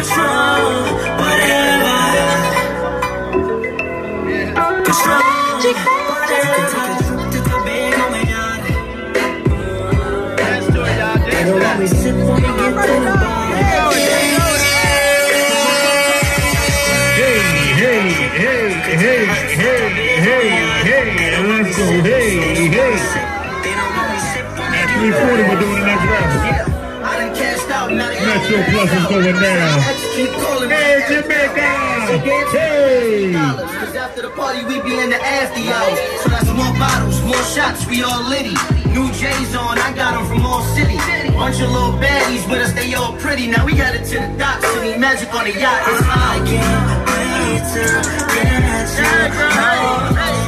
control whatever. Control we sip when we get to the bar. Let's go, hey. At 340, we're doing the next round. Metro Plus is going down. Hey, Jamaica! Hey! Cause after the party, we be in the after hours. So that's more bottles, more shots, we all litty. New J's on, I got them from all city. Bunch of little baddies with us, they all pretty. Now we got it to the dock, city magic on the yacht. It's I can't wait to get you home.